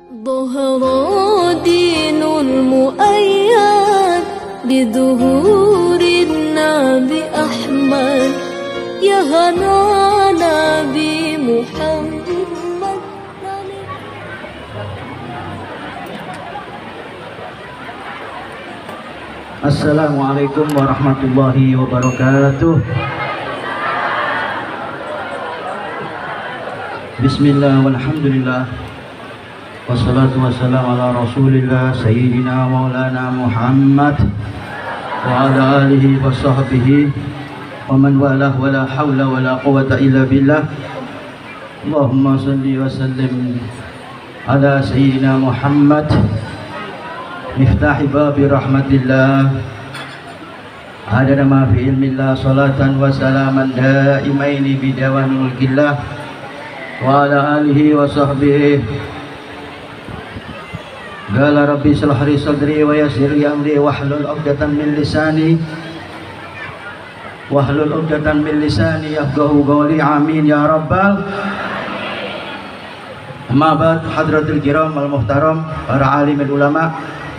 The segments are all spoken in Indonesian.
ظهر دين المؤيد بظهور النبي أحمد يا هنا نبي محمد. Assalamualaikum warahmatullahi wabarakatuh. Bismillah walhamdulillah wassalatu wassalamu ala rasulillah sayyidina maulana Muhammad wa ala alihi wa sahbihi wa man walah wa la hawla wa la quwata illa billah. Allahumma salli wa sallim ala sayyidina Muhammad miftahi babi rahmatillah adada ma fi ilmillah salatan wa salaman daimaini bidawamil mulkillah wa ala alihi wa sahbihi. Qala rabbi shrah li sadri wa yassir li amri wahlul 'uqdatam min lisani yafqahu qawli. Amin ya rabbal. Amma ba'd, hadratul kiram al muhtaram, para alim ulama,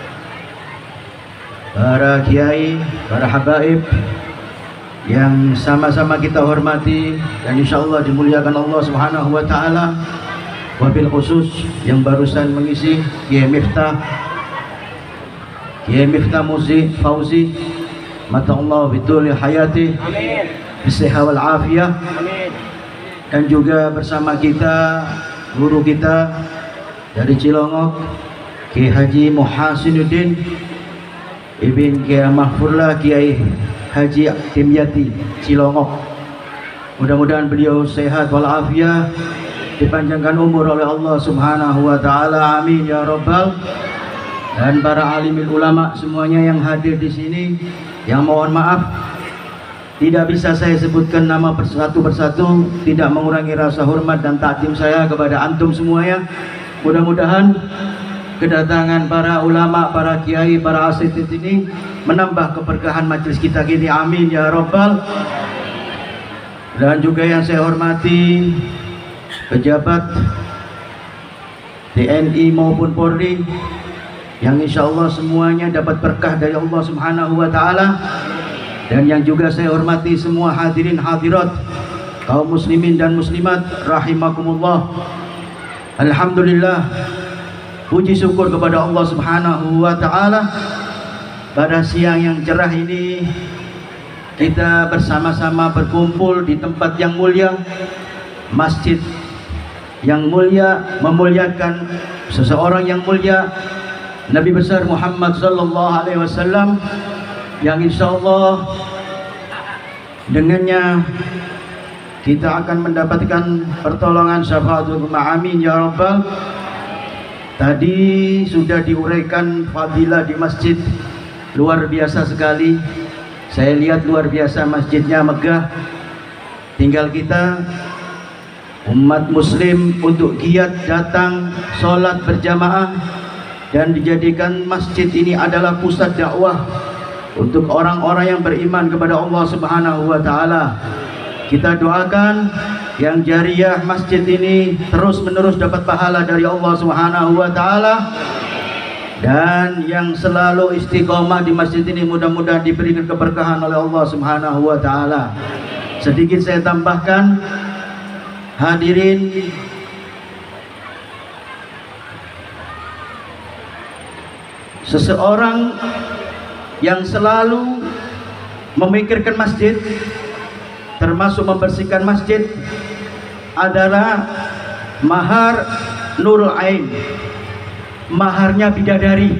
para kiai, para habaib yang sama-sama kita hormati dan insyaallah dimuliakan Allah Subhanahu wa taala. Wabil khusus yang barusan mengisi Kiai Miftah Muzi Fauzi, mata Allah bitul hayati bisihah wal afiyah, dan juga bersama kita guru kita dari Cilongok Kiai Haji Muhasinuddin Ibn Kiai Mahfurlah Kiai Haji Timyati Cilongok. Mudah-mudahan beliau sehat walafiat, dipanjangkan umur oleh Allah Subhanahu wa taala. Amin ya rabbal. Dan para alimil ulama semuanya yang hadir di sini, yang mohon maaf tidak bisa saya sebutkan nama persatu persatu, tidak mengurangi rasa hormat dan takdim saya kepada antum semuanya. Mudah-mudahan kedatangan para ulama, para kiai, para asatidz ini menambah keberkahan majelis kita gini. Amin ya rabbal. Dan juga yang saya hormati pejabat TNI maupun Polri yang insya Allah semuanya dapat berkah dari Allah Subhanahu wa taala. Dan yang juga saya hormati semua hadirin hadirat kaum muslimin dan muslimat rahimakumullah. Alhamdulillah, puji syukur kepada Allah Subhanahu wa taala, pada siang yang cerah ini kita bersama-sama berkumpul di tempat yang mulia, masjid yang mulia, memuliakan seseorang yang mulia, Nabi besar Muhammad sallallahu alaihi wasallam, yang insyaallah dengannya kita akan mendapatkan pertolongan syafaatul amin ya rabbal. Tadi sudah diuraikan fadilah di masjid, luar biasa sekali. Saya lihat luar biasa, masjidnya megah. Tinggal kita umat muslim untuk giat datang sholat berjamaah dan dijadikan masjid ini adalah pusat dakwah untuk orang-orang yang beriman kepada Allah Subhanahu wa taala. Kita doakan yang jariyah masjid ini terus-menerus dapat pahala dari Allah Subhanahu wa taala, dan yang selalu istiqomah di masjid ini mudah-mudahan diberikan keberkahan oleh Allah Subhanahu wa taala. Sedikit saya tambahkan, hadirin, seseorang yang selalu memikirkan masjid, termasuk membersihkan masjid, adalah mahar Nurul Ain, maharnya bidadari.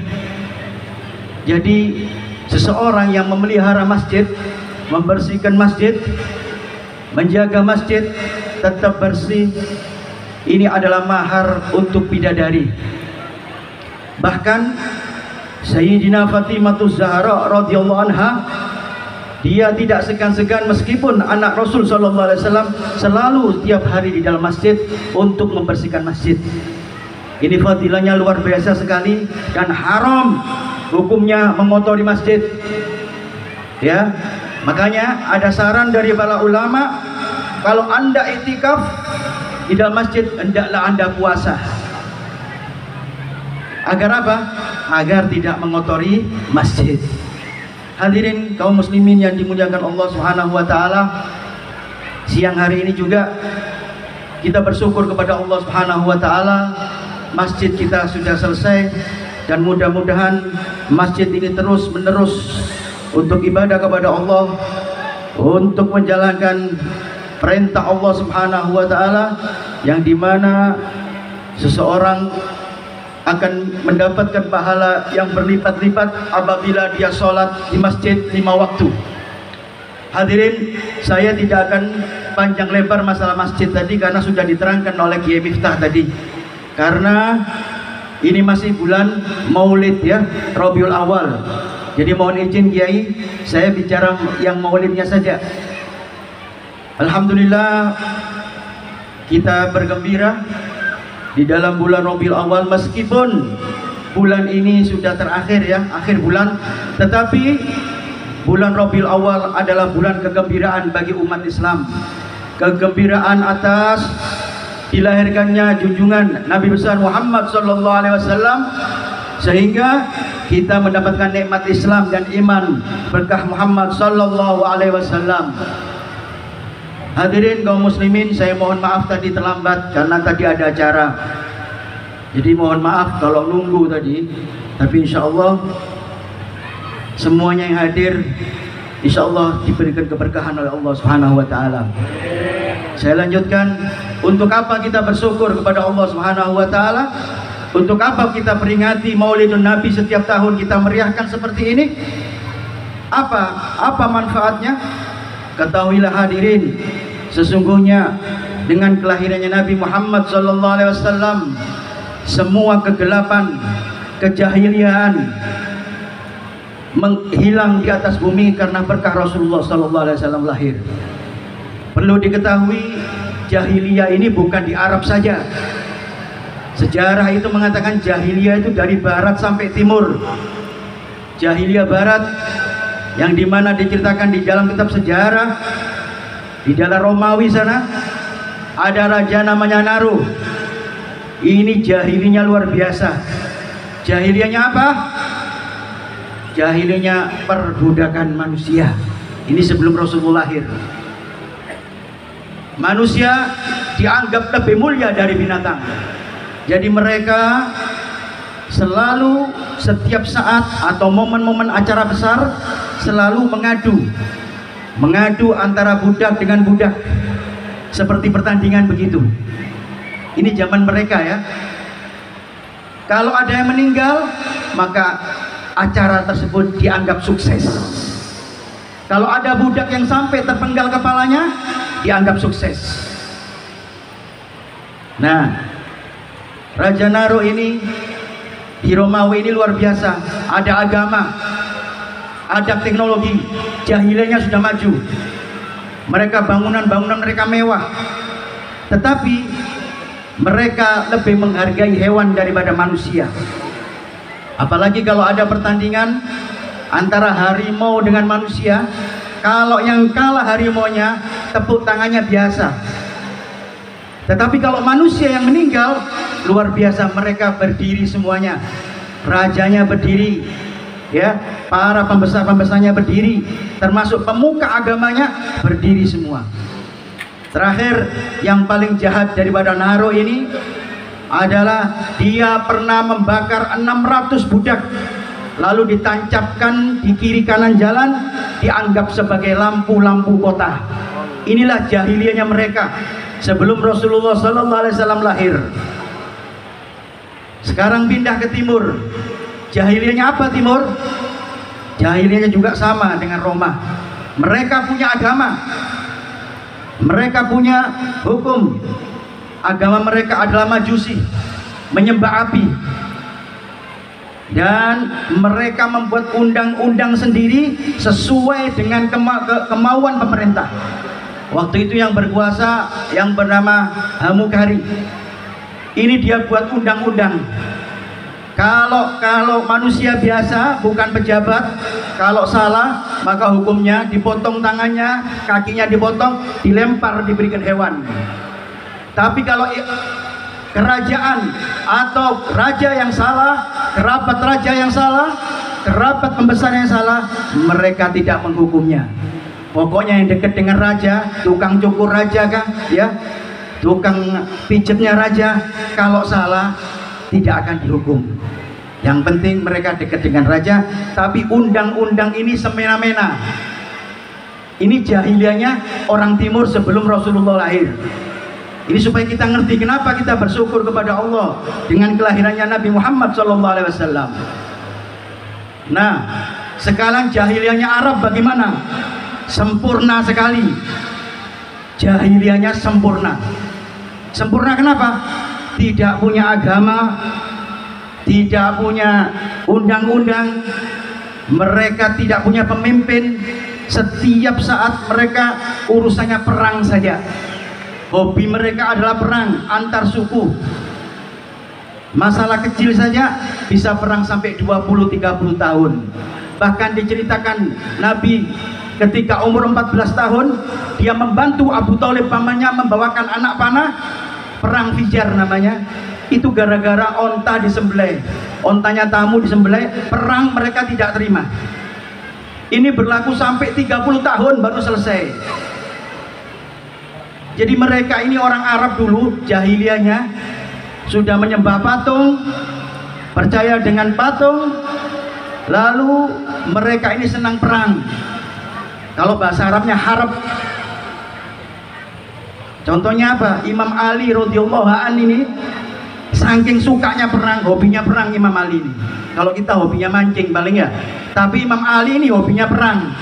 Jadi seseorang yang memelihara masjid, membersihkan masjid, menjaga masjid tetap bersih, ini adalah mahar untuk bidadari. Bahkan Sayyidina Fatimah Zahra radhiyallahu anha, dia tidak segan-segan meskipun anak Rasul sallallahu alaihi wasallam selalu tiap hari di dalam masjid untuk membersihkan masjid. Ini fadilahnya luar biasa sekali, dan haram hukumnya mengotori masjid. Ya, makanya ada saran dari para ulama, kalau Anda iktikaf di dalam masjid, hendaklah Anda puasa. Agar apa? Agar tidak mengotori masjid. Hadirin kaum muslimin yang dimuliakan Allah Subhanahu wa taala, siang hari ini juga kita bersyukur kepada Allah Subhanahu wa taala, masjid kita sudah selesai dan mudah-mudahan masjid ini terus menerus untuk ibadah kepada Allah, untuk menjalankan perintah Allah Subhanahu wa taala, yang dimana seseorang akan mendapatkan pahala yang berlipat-lipat apabila dia sholat di masjid 5 waktu. Hadirin, saya tidak akan panjang lebar masalah masjid tadi karena sudah diterangkan oleh Kiai Miftah tadi. Karena ini masih bulan Maulid ya, Rabiul Awal. Jadi mohon izin Kiai, saya bicara yang Maulidnya saja. Alhamdulillah kita bergembira di dalam bulan Rabiul Awal, meskipun bulan ini sudah terakhir ya, akhir bulan, tetapi bulan Rabiul Awal adalah bulan kegembiraan bagi umat Islam. Kegembiraan atas dilahirkannya junjungan Nabi besar Muhammad sallallahu alaihi wasallam, sehingga kita mendapatkan nikmat Islam dan iman berkah Muhammad sallallahu alaihi wasallam. Hadirin kaum muslimin, saya mohon maaf tadi terlambat karena tadi ada acara. Jadi mohon maaf kalau nunggu tadi, tapi insya Allah semuanya yang hadir insya Allah diberikan keberkahan oleh Allah Subhanahu wa taala. Saya lanjutkan, untuk apa kita bersyukur kepada Allah Subhanahu wa taala? Untuk apa kita peringati Maulidun Nabi setiap tahun kita meriahkan seperti ini? Apa manfaatnya? Ketahuilah hadirin, sesungguhnya dengan kelahirannya Nabi Muhammad sallallahu alaihi wasallam, semua kegelapan, kejahilian menghilang di atas bumi karena berkah Rasulullah sallallahu alaihi wasallam lahir. Perlu diketahui, jahiliyah ini bukan di Arab saja. Sejarah itu mengatakan jahiliyah itu dari barat sampai timur. Jahiliyah barat yang dimana diceritakan di dalam kitab sejarah, di dalam Romawi sana ada raja namanya Naro. Ini jahiliyahnya luar biasa. Jahiliyahnya apa? Jahiliyahnya perbudakan manusia. Ini sebelum Rasulullah lahir. Manusia dianggap lebih mulia dari binatang. Jadi mereka selalu setiap saat atau momen-momen acara besar selalu mengadu antara budak dengan budak, seperti pertandingan begitu. Ini zaman mereka ya. Kalau ada yang meninggal, maka acara tersebut dianggap sukses. Kalau ada budak yang sampai terpenggal kepalanya, dianggap sukses. Nah, Raja Naro ini di Romawi ini luar biasa. Ada agama, ada teknologi, jahiliyahnya sudah maju. Mereka bangunan-bangunan mereka mewah, tetapi mereka lebih menghargai hewan daripada manusia. Apalagi kalau ada pertandingan antara harimau dengan manusia, kalau yang kalah harimaunya, tepuk tangannya biasa. Tetapi kalau manusia yang meninggal, luar biasa, mereka berdiri semuanya. Rajanya berdiri, ya, para pembesar-pembesarnya berdiri, termasuk pemuka agamanya berdiri semua. Terakhir, yang paling jahat daripada Naro ini adalah dia pernah membakar 600 budak, lalu ditancapkan di kiri kanan jalan, dianggap sebagai lampu-lampu kota. Inilah jahiliyahnya mereka sebelum Rasulullah SAW lahir. Sekarang pindah ke timur. Jahiliyahnya apa timur? Jahiliyahnya juga sama dengan Roma. Mereka punya agama, mereka punya hukum. Agama mereka adalah Majusi, menyembah api. Dan mereka membuat undang-undang sendiri sesuai dengan kemauan pemerintah. Waktu itu yang berkuasa yang bernama Hamukari. Ini dia buat undang-undang. Kalau manusia biasa, bukan pejabat, kalau salah maka hukumnya dipotong tangannya, kakinya dipotong, dilempar, diberikan hewan. Tapi kalau kerajaan atau raja yang salah, kerabat raja yang salah, kerabat pembesar yang salah, mereka tidak menghukumnya. Pokoknya yang dekat dengan raja, tukang cukur raja kan, ya, tukang pijetnya raja, kalau salah tidak akan dihukum. Yang penting mereka dekat dengan raja. Tapi undang-undang ini semena-mena. Ini jahiliyahnya orang timur sebelum Rasulullah lahir. Ini supaya kita ngerti kenapa kita bersyukur kepada Allah dengan kelahirannya Nabi Muhammad SAW. Nah, sekarang jahiliyahnya Arab bagaimana? Sempurna sekali. Jahiliyahnya sempurna. Sempurna kenapa? Tidak punya agama, tidak punya undang-undang, mereka tidak punya pemimpin. Setiap saat mereka urusannya perang saja. Hobi mereka adalah perang antar suku. Masalah kecil saja bisa perang sampai 20-30 tahun. Bahkan diceritakan Nabi ketika umur 14 tahun dia membantu Abu Thalib pamannya membawakan anak panah, perang Fijar namanya. Itu gara-gara onta disembelih, ontanya tamu disembelih, perang mereka tidak terima. Ini berlaku sampai 30 tahun baru selesai. Jadi mereka ini orang Arab dulu jahiliyahnya sudah menyembah patung, percaya dengan patung, lalu mereka ini senang perang. Kalau bahasa Arabnya harb. Contohnya apa? Imam Ali radhiyallahu an ini saking sukanya perang, hobinya perang Imam Ali ini. Kalau kita hobinya mancing paling ya, tapi Imam Ali ini hobinya perang.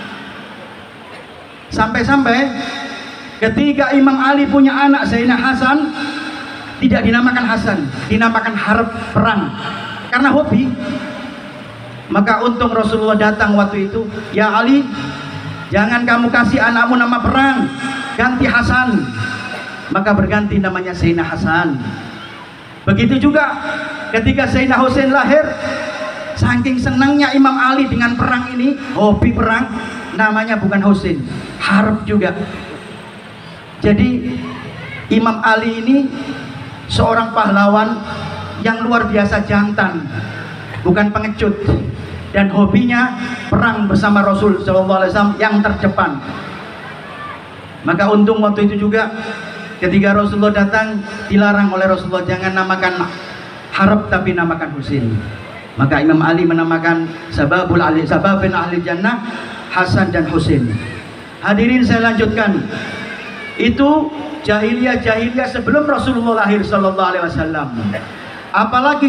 Sampai-sampai ketika Imam Ali punya anak Zainal Hasan, tidak dinamakan Hasan, dinamakan harb, perang, karena hobi. Maka untung Rasulullah datang waktu itu, ya Ali, jangan kamu kasih anakmu nama perang, ganti Hasan. Maka berganti namanya Zainal Hasan. Begitu juga ketika Sayyidina Husain lahir, saking senangnya Imam Ali dengan perang ini, hobi perang, namanya bukan Husain, harb juga. Jadi Imam Ali ini seorang pahlawan yang luar biasa jantan, bukan pengecut, dan hobinya perang bersama Rasul SAW yang terdepan. Maka untung waktu itu juga ketika Rasulullah datang, dilarang oleh Rasulullah jangan namakan harb tapi namakan Husain. Maka Imam Ali menamakan sababin ahli jannah, Hasan dan Husain. Hadirin saya lanjutkan. Itu jahiliyah sebelum Rasulullah lahir sallallahu alaihi wasallam. Apalagi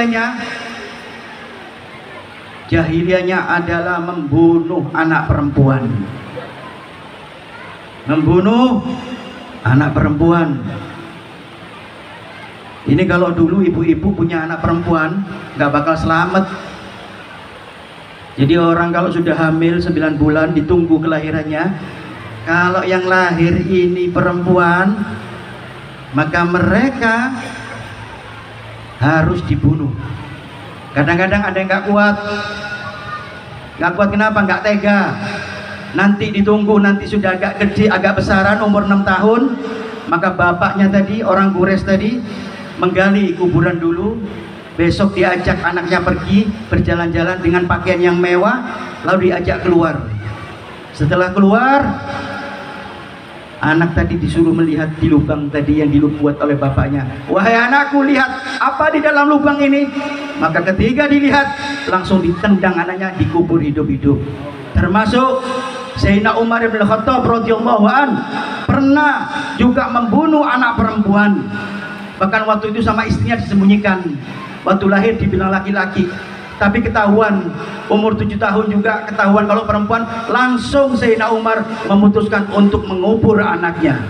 jahiliyahnya adalah membunuh anak perempuan. Membunuh anak perempuan. Ini kalau dulu ibu-ibu punya anak perempuan nggak bakal selamat. Jadi orang kalau sudah hamil 9 bulan ditunggu kelahirannya, kalau yang lahir ini perempuan, maka mereka harus dibunuh. Kadang-kadang ada yang nggak kuat kenapa? Nggak tega. Nanti ditunggu, nanti sudah agak gede, agak besaran, umur 6 tahun, maka bapaknya tadi, orang Quraisy tadi, menggali kuburan dulu. Besok diajak anaknya pergi berjalan-jalan dengan pakaian yang mewah, lalu diajak keluar. Setelah keluar, anak tadi disuruh melihat di lubang tadi yang dibuat oleh bapaknya. Wahai anakku, lihat apa di dalam lubang ini. Maka ketika dilihat, langsung ditendang anaknya, dikubur hidup-hidup. Termasuk Sayyidina Umar bin Khattab radhiyallahu an pernah juga membunuh anak perempuan. Bahkan waktu itu sama istrinya disembunyikan. Waktu lahir dibilang laki-laki, tapi ketahuan umur 7 tahun juga ketahuan kalau perempuan. Langsung Sayyidina Umar memutuskan untuk mengubur anaknya.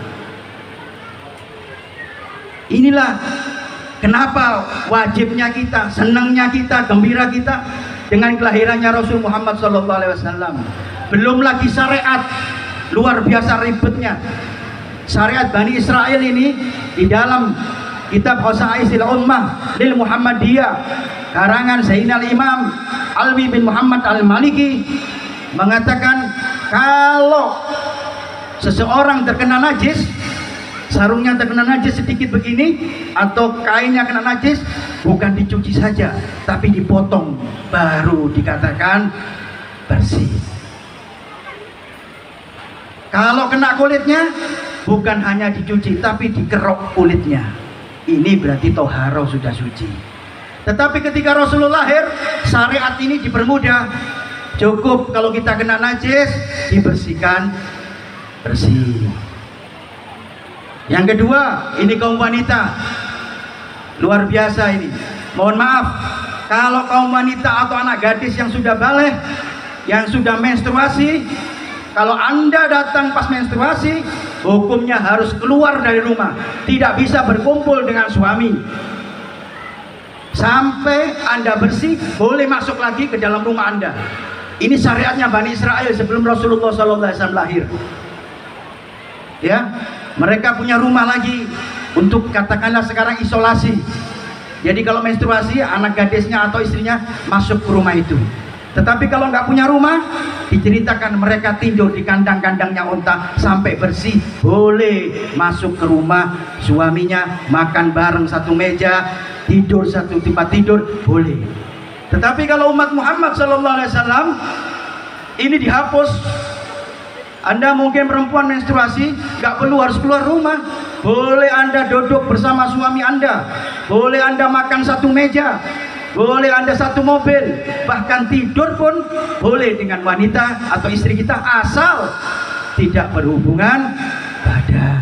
Inilah kenapa wajibnya kita, senangnya kita, gembira kita dengan kelahirannya Rasul Muhammad SAW. Belum lagi syariat, luar biasa ribetnya. Syariat Bani Israel ini di dalam kitab Khosaisil Ummah lil Muhammadiyah karangan Zainal Imam Alwi bin Muhammad Al-Maliki mengatakan kalau seseorang terkena najis, sarungnya terkena najis sedikit begini atau kainnya kena najis, bukan dicuci saja, tapi dipotong, baru dikatakan bersih. Kalau kena kulitnya, bukan hanya dicuci, tapi dikerok kulitnya. Ini berarti toharo, sudah suci. Tetapi ketika Rasulullah lahir, syariat ini dipermudah. Cukup kalau kita kena najis, dibersihkan, bersih. Yang kedua, ini kaum wanita, luar biasa ini. Mohon maaf, kalau kaum wanita atau anak gadis yang sudah balik, yang sudah menstruasi, kalau Anda datang pas menstruasi, hukumnya harus keluar dari rumah, tidak bisa berkumpul dengan suami. Sampai Anda bersih, boleh masuk lagi ke dalam rumah Anda. Ini syariatnya Bani Israel sebelum Rasulullah SAW lahir. Ya, mereka punya rumah lagi untuk katakanlah sekarang isolasi. Jadi kalau menstruasi, anak gadisnya atau istrinya masuk ke rumah itu. Tetapi kalau nggak punya rumah, diceritakan mereka tidur di kandang-kandangnya unta sampai bersih, boleh masuk ke rumah suaminya, makan bareng satu meja, tidur satu tempat tidur, boleh. Tetapi kalau umat Muhammad SAW ini dihapus. Anda mungkin perempuan menstruasi, nggak perlu harus keluar rumah, boleh Anda duduk bersama suami Anda, boleh Anda makan satu meja, boleh Anda satu mobil, bahkan tidur pun boleh dengan wanita atau istri kita, asal tidak berhubungan badan.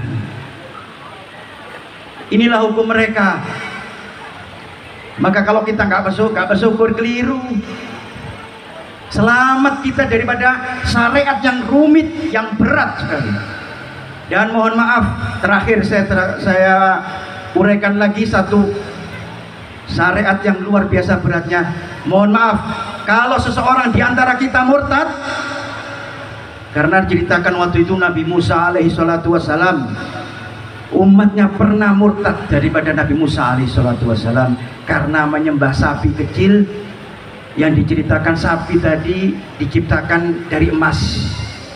Inilah hukum mereka. Maka kalau kita nggak bersyukur, keliru. Selamat kita daripada syariat yang rumit, yang berat sekali. Dan mohon maaf, terakhir saya uraikan lagi satu syariat yang luar biasa beratnya. Mohon maaf, kalau seseorang di antara kita murtad, karena diceritakan waktu itu Nabi Musa alaihi salatu wassalam, umatnya pernah murtad daripada Nabi Musa alaihi salatu wassalam karena menyembah sapi kecil, yang diceritakan sapi tadi diciptakan dari emas.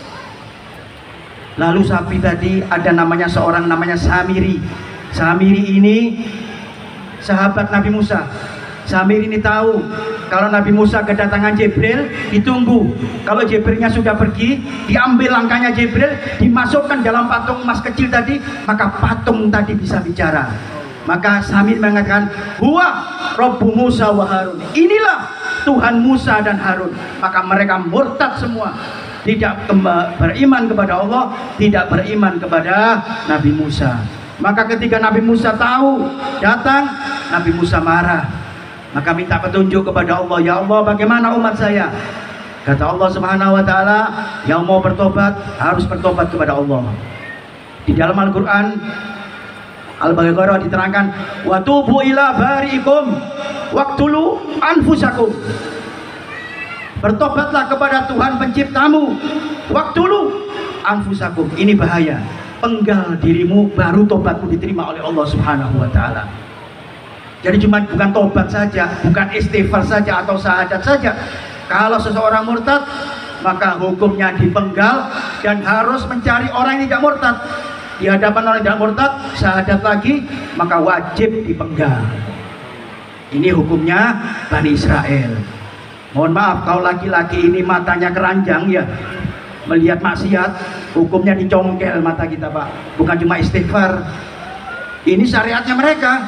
Lalu sapi tadi ada namanya seorang namanya Samiri. Samiri ini sahabat Nabi Musa. Samiri ini tahu kalau Nabi Musa kedatangan Jibril, ditunggu. Kalau Jibrilnya sudah pergi, diambil langkahnya Jibril, dimasukkan dalam patung emas kecil tadi, maka patung tadi bisa bicara. Maka Samir mengatakan, huwa Rabbu Musa wa Harun, inilah Tuhan Musa dan Harun. Maka mereka murtad semua, tidak beriman kepada Allah, tidak beriman kepada Nabi Musa. Maka ketika Nabi Musa tahu datang, Nabi Musa marah, maka minta petunjuk kepada Allah. Ya Allah, bagaimana umat saya? Kata Allah Subhanahu wa taala, yang mau bertobat harus bertobat kepada Allah. Di dalam Al-Qur'an Al-Baqarah diterangkan, wa tubu ila bari'ikum waqtulu anfusakum. Bertobatlah kepada Tuhan penciptamu, waqtulu anfusakum. Ini bahaya. Penggal dirimu, baru tobatmu diterima oleh Allah Subhanahu wa taala. Jadi bukan tobat saja, bukan istighfar saja atau syahadat saja. Kalau seseorang murtad, maka hukumnya dipenggal dan harus mencari orang yang tidak murtad. Di hadapan orang yang tidak murtad, syahadat lagi, maka wajib dipenggal. Ini hukumnya Bani Israel. Mohon maaf, kalau laki-laki ini matanya keranjang ya, melihat maksiat, hukumnya dicongkel mata kita, Pak. Bukan cuma istighfar. Ini syariatnya mereka.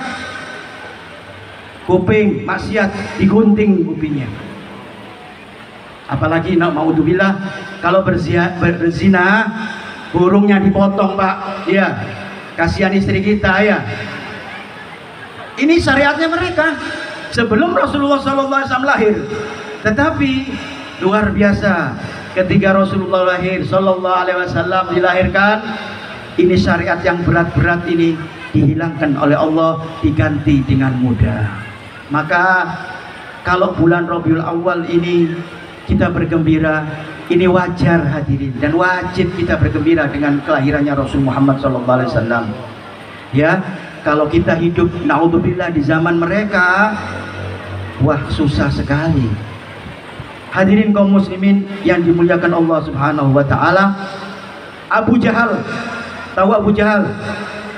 Kuping maksiat, digunting kupingnya. Apalagi naudzubillah, kalau berzina, burungnya dipotong, Pak. Ya, kasihan istri kita ya. Ini syariatnya mereka sebelum Rasulullah SAW lahir. Tetapi luar biasa, ketika Rasulullah lahir Sallallahu Alaihi Wasallam dilahirkan, ini syariat yang berat-berat ini dihilangkan oleh Allah, diganti dengan mudah. Maka kalau bulan Rabiul Awal ini kita bergembira, ini wajar hadirin, dan wajib kita bergembira dengan kelahirannya Rasul Muhammad SAW. Ya, kalau kita hidup naudzubillah di zaman mereka, wah susah sekali. Hadirin kaum muslimin yang dimuliakan Allah Subhanahu wa taala, Abu Jahal, tahu Abu Jahal?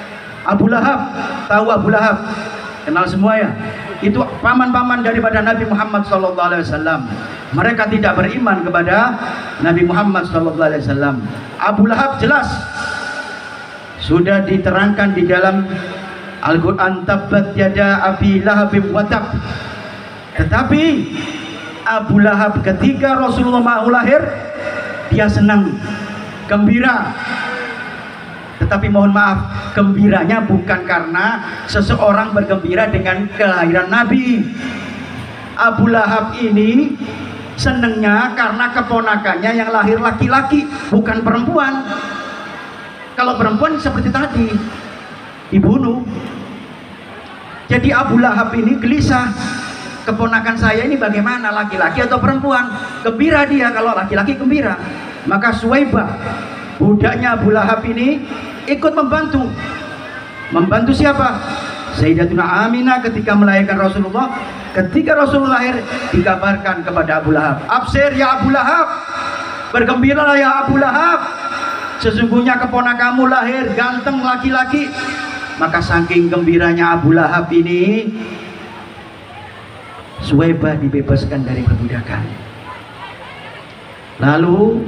Abu Lahab, tahu Abu Lahab? Kenal semua ya? Itu paman-paman daripada Nabi Muhammad SAW. Mereka tidak beriman kepada Nabi Muhammad SAW. Abu Lahab jelas sudah diterangkan di dalam Al-Quran, tabbat yada Abi Lahabim watab. Tetapi Abu Lahab ketika Rasulullah mau lahir, dia senang, gembira. Tetapi mohon maaf, gembiranya bukan karena seseorang bergembira dengan kelahiran Nabi. Abu Lahab ini senangnya karena keponakannya yang lahir laki-laki, bukan perempuan. Kalau perempuan seperti tadi, dibunuh. Jadi Abu Lahab ini gelisah, keponakan saya ini bagaimana, laki-laki atau perempuan? Gembira dia kalau laki-laki gembira. Maka Suwaibah, budaknya Abu Lahab ini ikut membantu. Membantu siapa? Sayyidatuna Aminah ketika melahirkan Rasulullah. Ketika Rasulullah lahir, dikabarkan kepada Abu Lahab, absir ya Abu Lahab, bergembiralah ya Abu Lahab, sesungguhnya keponakanmu lahir ganteng laki-laki. Maka saking gembiranya Abu Lahab ini, Suwaibah dibebaskan dari perbudakan. Lalu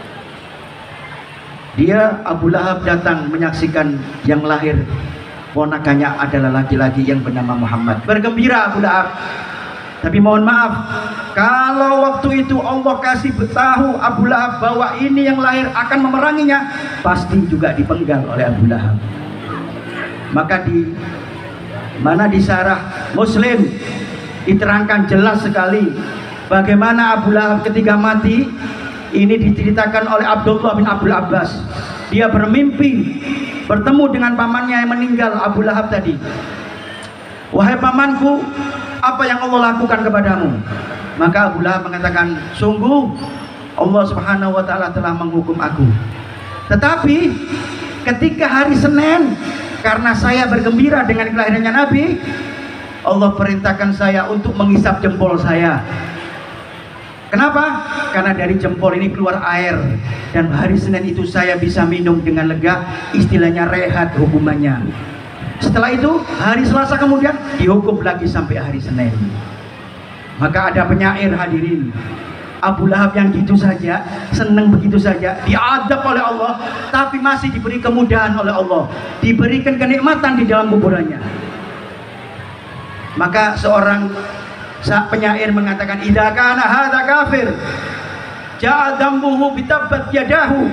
dia, Abu Lahab, datang menyaksikan yang lahir ponakannya adalah laki-laki yang bernama Muhammad. Bergembira Abu Lahab. Tapi mohon maaf, kalau waktu itu Allah kasih tahu Abu Lahab bahwa ini yang lahir akan memeranginya, pasti juga dipenggal oleh Abu Lahab. Maka di Sarah Muslim diterangkan jelas sekali bagaimana Abu Lahab ketika mati. Ini diceritakan oleh Abdullah bin Abdul Abbas. Dia bermimpi bertemu dengan pamannya yang meninggal, Abu Lahab tadi. Wahai pamanku, apa yang Allah lakukan kepadamu? Maka Abu Lahab mengatakan, sungguh Allah Subhanahu wa ta'ala telah menghukum aku. Tetapi ketika hari Senin, karena saya bergembira dengan kelahirannya Nabi, Allah perintahkan saya untuk menghisap jempol saya. Kenapa? Karena dari jempol ini keluar air, dan hari Senin itu saya bisa minum dengan lega, istilahnya rehat hukumannya. Setelah itu hari Selasa kemudian dihukum lagi sampai hari Senin. Maka ada penyair hadirin, Abu Lahab yang gitu saja, senang begitu saja, diadab oleh Allah, tapi masih diberi kemudahan oleh Allah, diberikan kenikmatan di dalam kuburannya. Maka seorang penyair mengatakan, idza kana hadza kafir ja'a dambuhu bitabbat yadahu.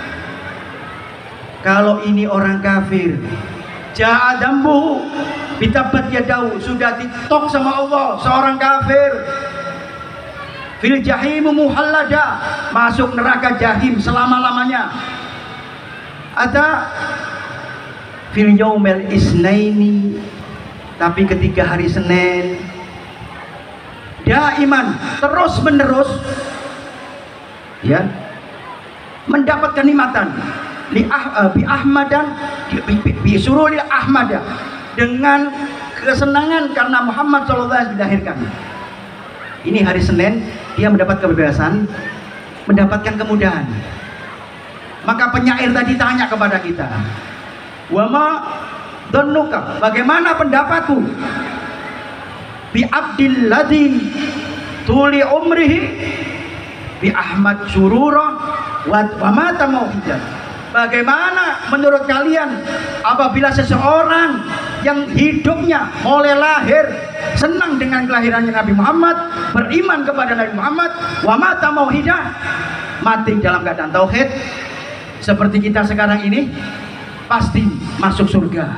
Kalau ini orang kafir, ja'a dambuhu bitabbat yadahu, sudah ditok sama Allah, seorang kafir, fil jahim muhallada, masuk neraka jahim selama-lamanya. Ada fil yaumil isnaini, tapi ketika hari Senin daiman, terus menerus ya mendapat kenikmatan bi ahmadan bi sururi ahmada, dengan kesenangan karena Muhammad SAW dilahirkan. Ini hari Senin dia mendapat kebebasan, mendapatkan kemudahan. Maka penyair tadi tanya kepada kita, wama donuka, bagaimana pendapatku bi abdil ladzi tuli umrihi bi Ahmad surura wa mata mauhidan. Bagaimana menurut kalian apabila seseorang yang hidupnya mulai lahir senang dengan kelahirannya Nabi Muhammad, beriman kepada Nabi Muhammad, wa mata mauhidah, mati dalam keadaan tauhid seperti kita sekarang ini, pasti masuk surga.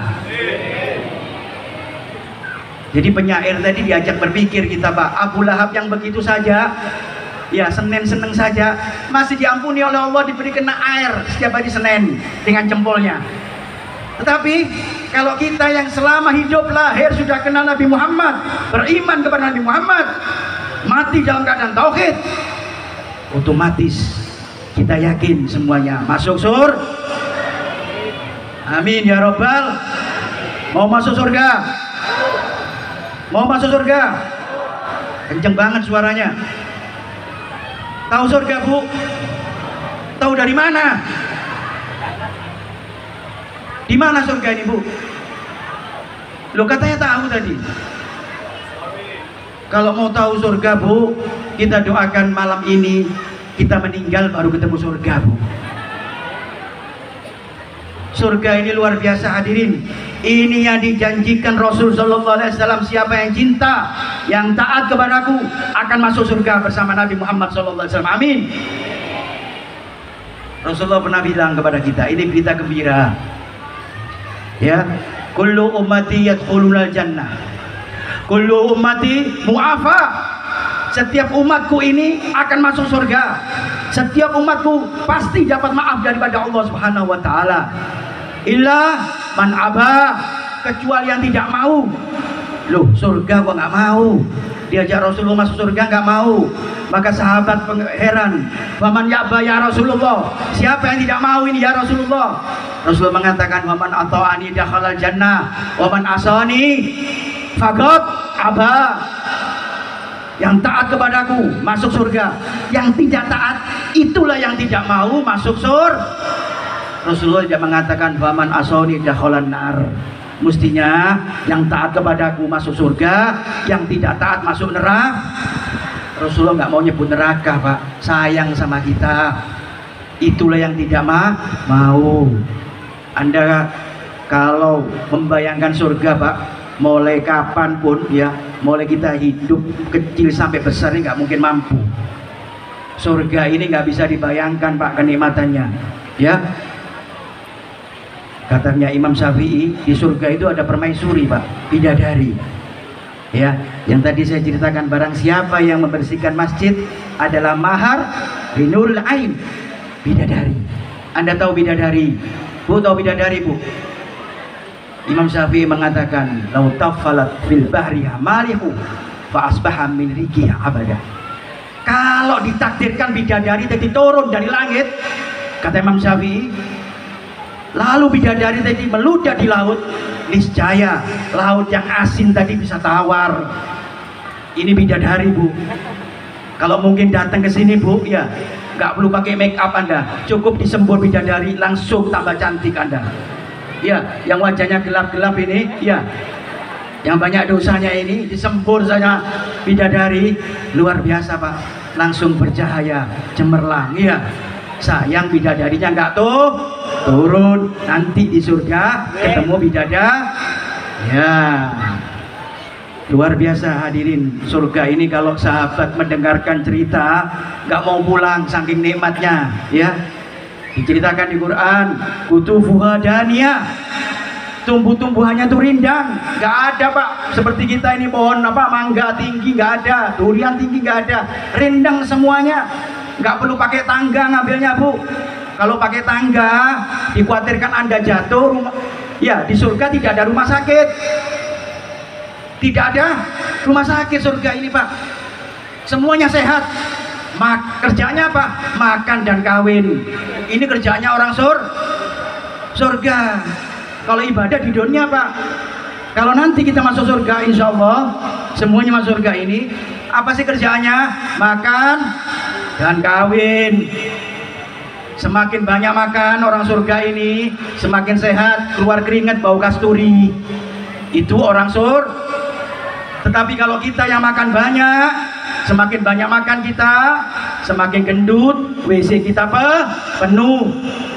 Jadi penyair tadi diajak berpikir kita, Pak. Abu Lahab yang begitu saja, ya Senin seneng saja, masih diampuni oleh Allah, diberi kena air setiap hari Senin dengan jempolnya. Tetapi kalau kita yang selama hidup lahir sudah kenal Nabi Muhammad, beriman kepada Nabi Muhammad, mati dalam keadaan tauhid, otomatis kita yakin semuanya masuk surga. Amin ya Rabbal. Mau masuk surga? Mau masuk surga? Kenceng banget suaranya. Tahu surga, Bu? Tahu dari mana? Di mana surga ini, Bu? Lo katanya tahu tadi. Kalau mau tahu surga Bu, kita doakan malam ini kita meninggal baru ketemu surga Bu. Surga ini luar biasa hadirin. Ini yang dijanjikan Rasul Sallallahu Alaihi Wasallam. Siapa yang cinta, yang taat kepadaku akan masuk surga bersama Nabi Muhammad Sallallahu Alaihi Wasallam. Amin. Rasulullah pernah bilang kepada kita, ini berita gembira. Ya, kullu ummati yadkhulunal jannah. Kullu ummati mu'afa. Setiap umatku ini akan masuk surga. Setiap umatku pasti dapat maaf daripada Allah Subhanahu wa taala. Illa man aba, kecuali yang tidak mau. Loh, surga gua nggak mau. Diajak Rasulullah masuk surga nggak mau. Maka sahabat heran, "Waman ya'ba ya Rasulullah?" Siapa yang tidak mau ini ya Rasulullah? Rasulullah mengatakan, "Waman ata'ani dakhalal jannah, waman asani faqad aba." Yang taat kepadaku masuk surga, yang tidak taat itulah yang tidak mau masuk surga. Rasulullah tidak mengatakan waman asani dakhalan nar. Mestinya yang taat kepadaku masuk surga, yang tidak taat masuk neraka. Rasulullah nggak mau nyebut neraka, Pak. Sayang sama kita. Itulah yang tidak mau. Anda kalau membayangkan surga, Pak, mulai kapanpun ya, mulai kita hidup kecil sampai besar ini nggak mungkin mampu. Surga ini nggak bisa dibayangkan, Pak, kenikmatannya. Ya, katanya Imam Syafi'i, di surga itu ada permaisuri, Pak, bidadari. Ya, yang tadi saya ceritakan, barang siapa yang membersihkan masjid adalah mahar binul ain, bidadari. Anda tahu bidadari? Bu, tahu bidadari, Bu? Imam Syafi'i mengatakan, "Lau taffalat fil bahri hamalihu fa asbaha min riqiha abada." Kalau ditakdirkan bidadari tadi turun dari langit, kata Imam Syafi'i, lalu bidadari tadi meludah di laut, niscaya laut yang asin tadi bisa tawar. Ini bidadari, Bu. Kalau mungkin datang ke sini, Bu, ya nggak perlu pakai make up Anda, cukup disembur bidadari langsung tambah cantik Anda. Ya, yang wajahnya gelap-gelap ini, ya, yang banyak dosanya ini disembur saja bidadari, luar biasa, Pak. Langsung bercahaya cemerlang. Ya, sayang bidadarinya nggak turun. Nanti di surga ketemu bidadari. Ya, luar biasa hadirin. Surga ini kalau sahabat mendengarkan cerita nggak mau pulang saking nikmatnya. Ya, diceritakan di Quran, kutufuha daniyah, tumbuh-tumbuhannya tuh rindang, nggak ada, Pak, seperti kita ini pohon mangga tinggi nggak ada, durian tinggi nggak ada, rindang semuanya, nggak perlu pakai tangga ngambilnya, Bu. Kalau pakai tangga dikhawatirkan Anda jatuh. Ya, di surga tidak ada rumah sakit, tidak ada rumah sakit surga ini, Pak. Semuanya sehat. Kerjanya apa? Makan dan kawin. Ini kerjanya orang surga. Kalau ibadah di dunia, Pak. Kalau nanti kita masuk surga, insya Allah semuanya masuk surga ini, apa sih kerjaannya? Makan dan kawin. Semakin banyak makan orang surga ini, semakin sehat, keluar keringat, bau kasturi. Itu orang surga. Tetapi kalau kita yang makan banyak, semakin banyak makan kita, semakin gendut, WC kita penuh.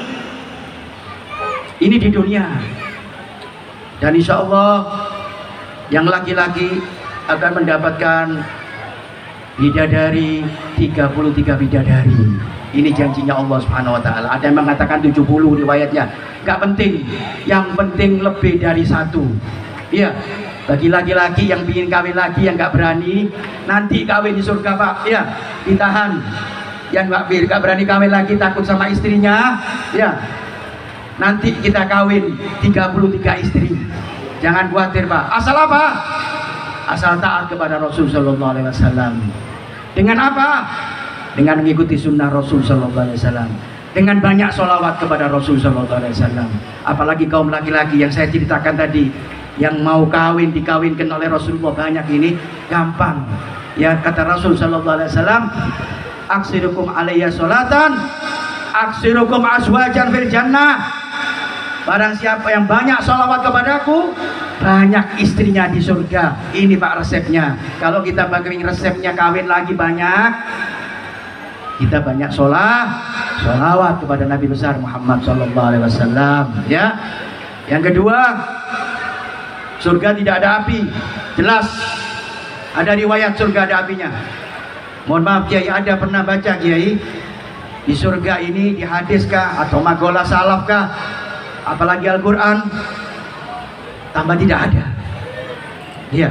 Ini di dunia. Dan insya Allah yang laki-laki akan mendapatkan bidadari, 33 bidadari. Ini janjinya Allah Subhanahu wa taala. Ada yang mengatakan 70 riwayatnya. Gak penting, yang penting lebih dari satu. Iya, bagi laki-laki yang ingin kawin lagi, yang nggak berani, nanti kawin di surga, Pak. Ya, ditahan. Yang nggak berani kawin lagi, takut sama istrinya, ya, nanti kita kawin 33 istri. Jangan khawatir, Pak. Asal apa? Asal taat kepada Rasul Sallallahu Alaihi Wasallam. Dengan apa? Dengan mengikuti sunnah Rasul Sallallahu Alaihi Wasallam. Dengan banyak sholawat kepada Rasul Sallallahu Alaihi Wasallam. Apalagi kaum laki-laki yang saya ceritakan tadi, yang mau kawin dikawinkan oleh Rasulullah banyak ini, gampang. Ya, kata Rasul Sallallahu Alaihi Wasallam, aksirukum alayya sholatan, aksirukum aswajan fil jannah. Barang siapa yang banyak sholawat kepadaku, banyak istrinya di surga. Ini Pak resepnya. Kalau kita bagi resepnya kawin lagi banyak, kita banyak sholawat kepada Nabi besar Muhammad Sallallahu Alaihi Wasallam. Ya. Yang kedua, surga tidak ada api. Jelas ada riwayat surga ada apinya. Mohon maaf Kiai, ada pernah baca Kiai di surga ini di hadis kah atau magola salaf kah, apalagi Al-Quran? Tambah tidak ada. Iya.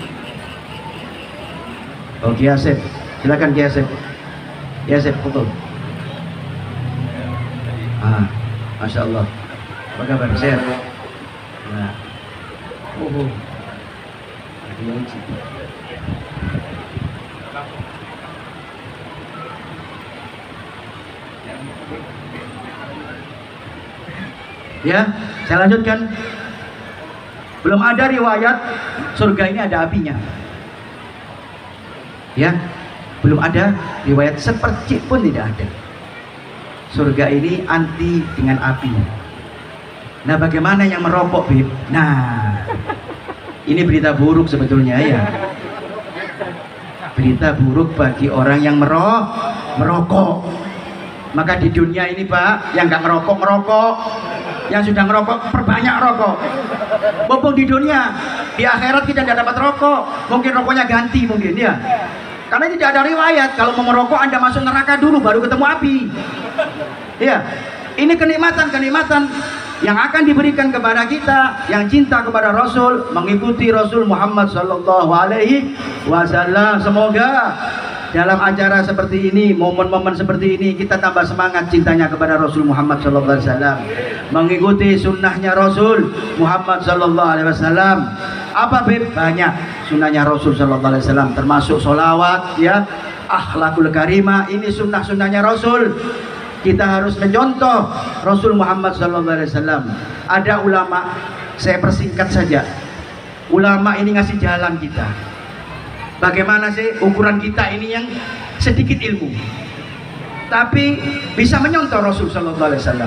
Oh Kiai Asep, silakan Kiai Asep. Kiai Asep foto. Masya Allah. Apa kabar? Sehat? Nah. Ya, saya lanjutkan. Belum ada riwayat surga ini ada apinya. Ya, belum ada riwayat seperti pun tidak ada. Surga ini anti dengan api. Nah, bagaimana yang merokok, Bib? Nah, ini berita buruk sebetulnya ya. Berita buruk bagi orang yang merokok. Maka di dunia ini Pak, yang nggak ngerokok, yang sudah ngerokok perbanyak rokok. Mumpung di dunia, di akhirat kita tidak dapat rokok, mungkin rokoknya ganti mungkin ya. Karena tidak ada riwayat kalau mau merokok Anda masuk neraka dulu baru ketemu api. Ya, ini kenikmatan yang akan diberikan kepada kita yang cinta kepada Rasul, mengikuti Rasul Muhammad Sallallahu Alaihi Wasallam. Semoga dalam acara seperti ini, momen-momen seperti ini, kita tambah semangat cintanya kepada Rasul Muhammad Sallallahu Alaihi Wasallam, mengikuti sunnahnya Rasul Muhammad Sallallahu Alaihi Wasallam. Apa Beb? Banyak sunnahnya Rasul Sallallahu Alaihi Wasallam, termasuk sholawat, ya, akhlakul karimah. Ini sunnah-sunnahnya Rasul. Kita harus mencontoh Rasul Muhammad Sallallahu Alaihi Wasallam. Ada ulama, saya persingkat saja. Ulama ini ngasih jalan kita. Bagaimana sih ukuran kita ini yang sedikit ilmu, tapi bisa menyontoh Rasul Sallallahu Alaihi Wasallam.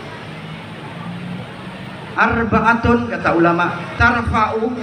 Arba'atun kata ulama, tarfa'u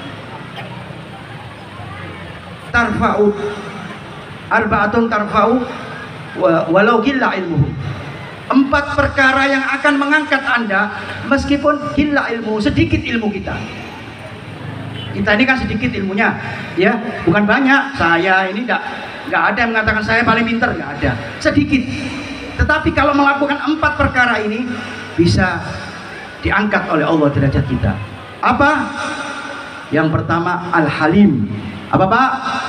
arba'atun tarfa'u walau gilla ilmuhu. 4 perkara yang akan mengangkat Anda meskipun gilla ilmu, sedikit ilmu kita. Kita ini kan sedikit ilmunya, ya, bukan banyak. Saya ini nggak ada yang mengatakan saya paling pintar, nggak ada. Sedikit. Tetapi kalau melakukan 4 perkara ini bisa diangkat oleh Allah derajat kita. Apa? Yang pertama Al-Halim. Apa Pak?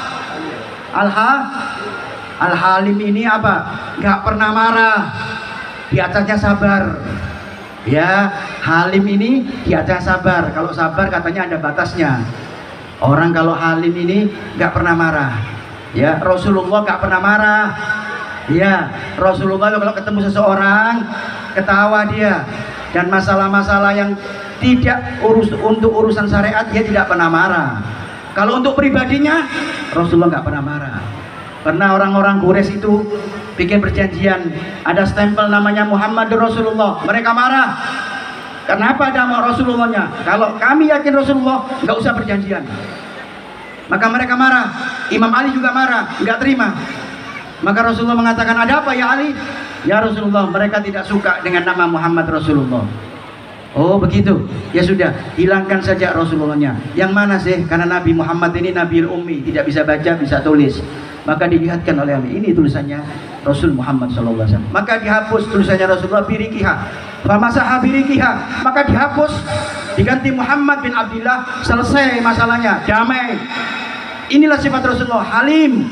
Al-Halim ini apa? Nggak pernah marah, di atasnya sabar. Ya, Halim ini di atas sabar. Kalau sabar katanya ada batasnya. Orang kalau Halim ini nggak pernah marah. Ya, Rasulullah nggak pernah marah. Ya, Rasulullah kalau ketemu seseorang ketawa dia, dan masalah-masalah yang tidak untuk urusan syariat dia tidak pernah marah. Kalau untuk pribadinya Rasulullah nggak pernah marah. Karena orang-orang Quraisy itu bikin perjanjian, ada stempel namanya Muhammad Rasulullah. Mereka marah. Kenapa ada Rasulullahnya? Kalau kami yakin Rasulullah, nggak usah perjanjian. Maka mereka marah. Imam Ali juga marah, nggak terima. Maka Rasulullah mengatakan, ada apa ya Ali? Ya Rasulullah, mereka tidak suka dengan nama Muhammad Rasulullah. Oh begitu, ya sudah, hilangkan saja Rasulullahnya. Yang mana sih? Karena Nabi Muhammad ini Nabi Ummi, tidak bisa baca, bisa tulis. Maka dilihatkan oleh kami, ini tulisannya Rasul Muhammad SAW. Maka dihapus tulisannya Rasulullah birikiha, famasaha birikiha, maka dihapus, diganti Muhammad bin Abdillah, selesai masalahnya, damai. Inilah sifat Rasulullah, Halim.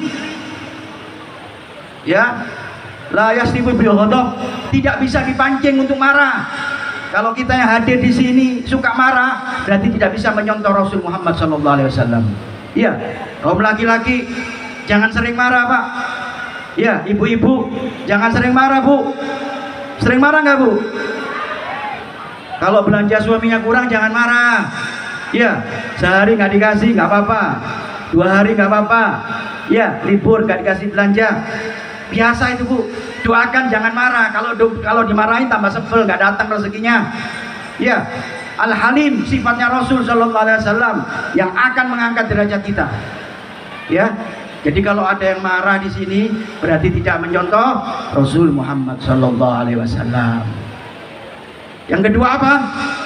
Ya, la yastibu bil ghadab, tidak bisa dipancing untuk marah. Kalau kita yang hadir di sini suka marah, berarti tidak bisa menyontoh Rasul Muhammad SAW. Iya, kaum laki-laki jangan sering marah Pak. Ya, ibu-ibu jangan sering marah Bu. Sering marah nggak Bu? Kalau belanja suaminya kurang jangan marah. Ya, sehari nggak dikasih nggak apa-apa, 2 hari nggak apa-apa. Ya, libur nggak dikasih belanja, biasa itu Bu. Doakan jangan marah. Kalau dimarahin tambah sebel, nggak datang rezekinya. Ya, Al-Halim, sifatnya Rasul sallallahu alaihi wasallam yang akan mengangkat derajat kita. Ya. Jadi kalau ada yang marah di sini berarti tidak mencontoh Rasul Muhammad sallallahu alaihi wasallam. Yang kedua apa?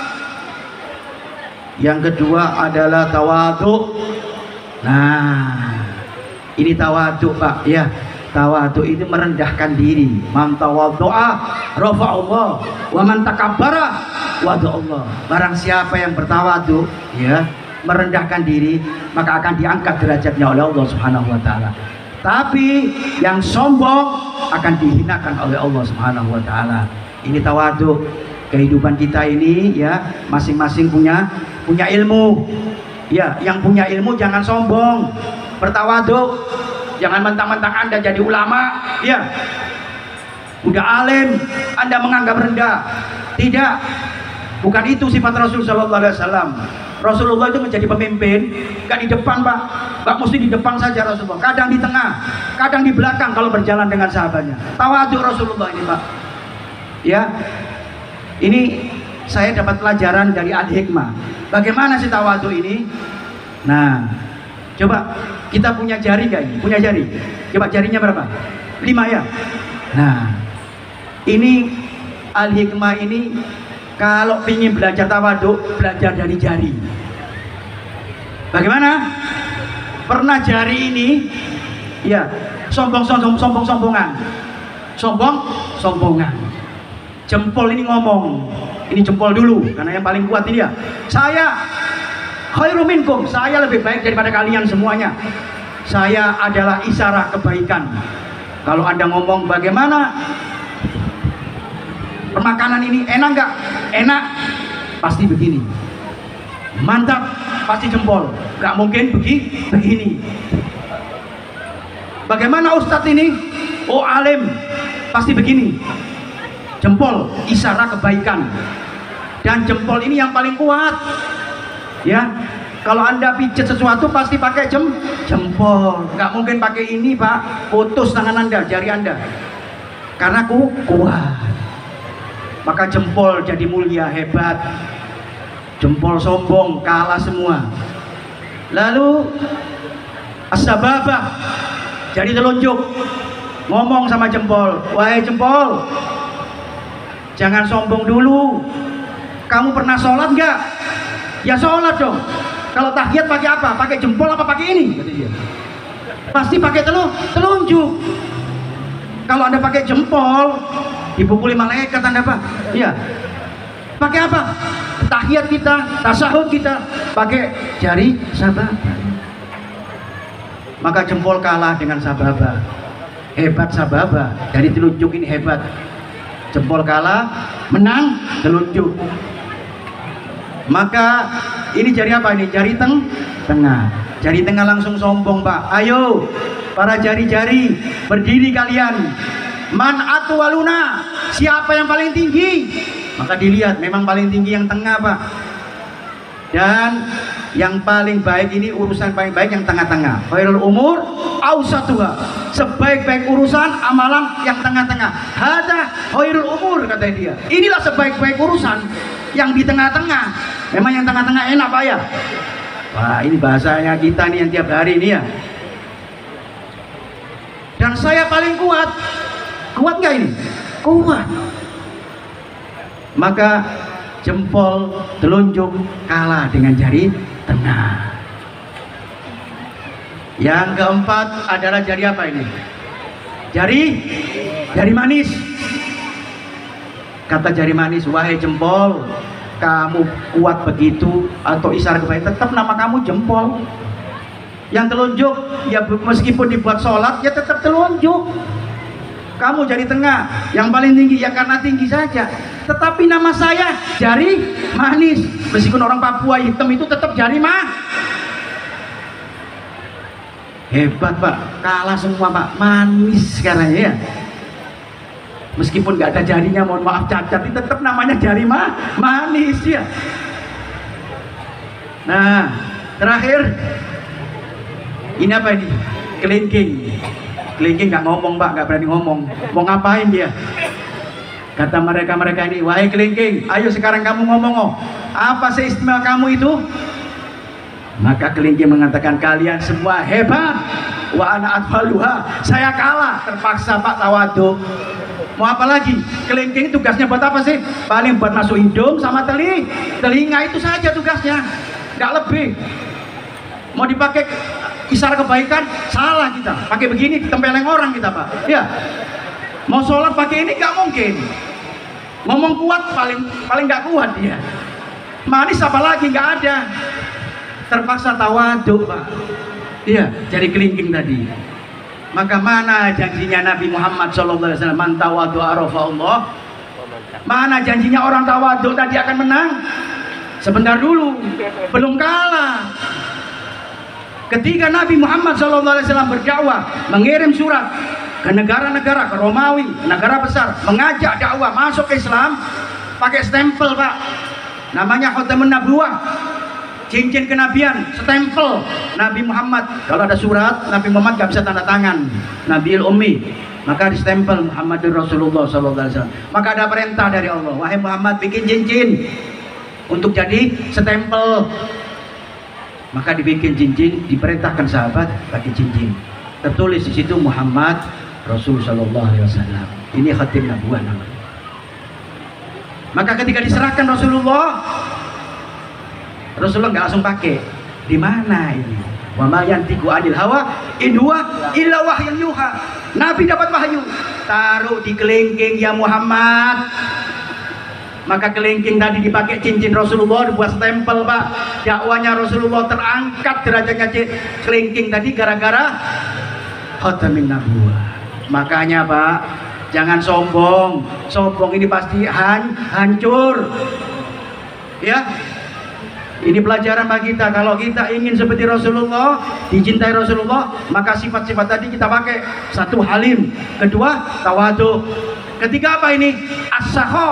Yang kedua adalah tawadhu. Nah, ini tawadhu, Pak, ya. Tawadhu itu merendahkan diri. Man tawadhu'a rafa'allah wa man takabbara wada'allah. Barang siapa yang bertawadhu, ya, merendahkan diri, maka akan diangkat derajatnya oleh Allah Subhanahu wa taala. Tapi yang sombong akan dihinakan oleh Allah Subhanahu wa taala. Ini tawadhu. Kehidupan kita ini, ya, masing-masing punya ilmu. Ya, yang punya ilmu jangan sombong, bertawadhu. Jangan mentang-mentang Anda jadi ulama, ya, udah alim, Anda menganggap rendah. Tidak, bukan itu sifat Rasul sallallahu alaihi wasallam. Rasulullah itu menjadi pemimpin, gak di depan, Pak. Gak mesti di depan saja Rasulullah. Kadang di tengah, kadang di belakang kalau berjalan dengan sahabatnya. Tawadhu Rasulullah ini, Pak. Ya, ini saya dapat pelajaran dari Al-Hikmah. Bagaimana sih tawadhu ini? Nah, coba kita punya jari gak ini? Punya jari? Coba jarinya berapa? 5 ya? Nah, ini Al-Hikmah ini kalau ingin belajar tawadhu, belajar dari jari. Bagaimana? Pernah jari ini, ya, sombongan. Sombongan. Jempol ini ngomong. Ini jempol dulu, karena yang paling kuat ini ya. Saya khairu minkum, saya lebih baik daripada kalian semuanya. Saya adalah isyarat kebaikan. Kalau Anda ngomong bagaimana makanan ini, enak nggak? Enak, pasti begini. Mantap, pasti jempol. Nggak mungkin begini. Bagaimana Ustadz ini? Oh, alim, pasti begini. Jempol, isyarat kebaikan. Dan jempol ini yang paling kuat. Ya, kalau Anda pijat sesuatu pasti pakai jempol. Nggak mungkin pakai ini, Pak. Putus tangan Anda, jari Anda. Karena kuat. Maka jempol jadi mulia, hebat. Jempol sombong, kalah semua. Lalu as-sababah, jadi telunjuk. Ngomong sama jempol, wahai jempol, jangan sombong dulu. Kamu pernah sholat nggak? Ya sholat dong. Kalau tahiyat pakai apa? Pakai jempol apa pakai ini? Kata dia. Pasti pakai telunjuk. Kalau Anda pakai jempol, dipukuli malaikat Anda, Pak. Iya. Pakai apa? Tahiyat kita, tasahud kita, pakai jari sababah. Maka jempol kalah dengan sababah. Hebat sababah. Dari telunjuk ini hebat. Jempol kalah, menang telunjuk. Maka ini jari apa ini? Jari tengah. Jari tengah langsung sombong, Pak. Ayo para jari-jari, berdiri kalian. Man atwaluna, siapa yang paling tinggi? Maka dilihat memang paling tinggi yang tengah, Pak. Dan yang paling baik ini, urusan paling baik yang tengah-tengah. Khairul umur ausatuha, sebaik-baik urusan amalan yang tengah-tengah. Hada khairul umur, kata dia. Inilah sebaik-baik urusan yang di tengah-tengah. Memang yang tengah-tengah enak, Pak, ya? Wah, ini bahasanya kita nih yang tiap hari ini ya. Dan saya paling kuat. Kuat nggak ini? Kuat. Maka jempol, telunjuk kalah dengan jari tengah. Yang keempat adalah jari apa ini? Jari manis. Kata jari manis, wahai jempol, kamu kuat begitu atau isyarat kebaikan, tetap nama kamu jempol. Yang telunjuk, ya meskipun dibuat sholat, ya tetap telunjuk. Kamu jari tengah, yang paling tinggi ya karena tinggi saja. Tetapi nama saya jari manis. Meskipun orang Papua hitam itu tetap jari hebat, Pak. Kalah semua, Pak. Manis sekarang ya. Meskipun nggak ada jarinya, mohon maaf cacat, tapi tetap namanya jari manis ya. Nah, terakhir ini apa ini? Kelingking. Kelingking nggak ngomong, Pak, nggak berani ngomong. Mau ngapain dia? Kata mereka ini, wahai kelingking, ayo sekarang kamu ngomong, oh, apa sih istimewa kamu itu? Maka kelingking mengatakan, kalian semua hebat, wa ana atfaluha, saya kalah. Terpaksa Pak tawadu. Mau apa lagi? Kelingking tugasnya buat apa sih? Paling buat masuk hidung sama telinga, itu saja tugasnya, nggak lebih. Mau dipakai isyarat kebaikan, salah kita. Pakai begini ditempeleng orang kita, Pak. Ya. Mau sholat pakai ini nggak mungkin. Ngomong kuat paling nggak kuat dia. Manis apalagi nggak ada. Terpaksa tawaduk, Pak. Iya, jadi kelingking tadi. Maka mana janjinya Nabi Muhammad SAW? Man tawaduk arafa Allah. Mana janjinya orang tawaduk tadi akan menang? Sebentar dulu, belum kalah. Ketika Nabi Muhammad SAW berdakwah, mengirim surat ke negara-negara, ke Romawi, negara besar, mengajak dakwah masuk ke Islam, pakai stempel, Pak. Namanya Khatamun Nabuwah, cincin kenabian, stempel Nabi Muhammad. Kalau ada surat, Nabi Muhammad gak bisa tanda tangan, Nabiul Ummi, maka distempel Muhammadur Rasulullah SAW. Maka ada perintah dari Allah, wahai Muhammad, bikin cincin untuk jadi stempel. Maka dibikin cincin, diperintahkan sahabat pakai cincin. Tertulis di situ Muhammad Rasul Sallallahu Alaihi Wasallam. Ini khatim nabuwah namanya. Maka ketika diserahkan Rasulullah nggak langsung pakai. Di mana ini? Wa ma yantiqu anil hawa in huwa illa wahyun yuha. Nabi dapat wahyu. Taruh di kelingking ya Muhammad. Maka kelingking tadi dipakai cincin Rasulullah, dibuat stempel, Pak. Dakwanya Rasulullah terangkat derajatnya kelingking tadi gara-gara khatamin nabuwah. Makanya, Pak, jangan sombong. Sombong ini pasti hancur. Ya. Ini pelajaran bagi kita. Kalau kita ingin seperti Rasulullah, dicintai Rasulullah, maka sifat-sifat tadi kita pakai. Satu, halim. Kedua, tawadhu. Ketiga apa ini? As-sakha.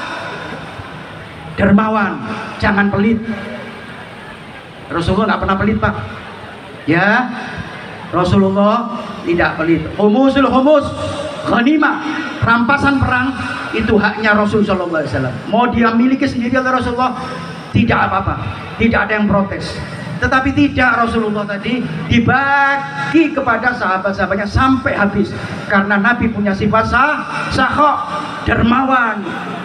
Dermawan, jangan pelit. Rasulullah nggak pernah pelit, Pak. Ya, Rasulullah tidak pelit. Humus ghanimah, rampasan perang itu haknya Rasul Sallallahu Alaihi Wasallam. Mau dia miliki sendiri oleh Rasulullah, tidak apa-apa, tidak ada yang protes. Tetapi tidak, Rasulullah tadi dibagi kepada sahabat-sahabatnya sampai habis, karena Nabi punya sifat sakha, dermawan.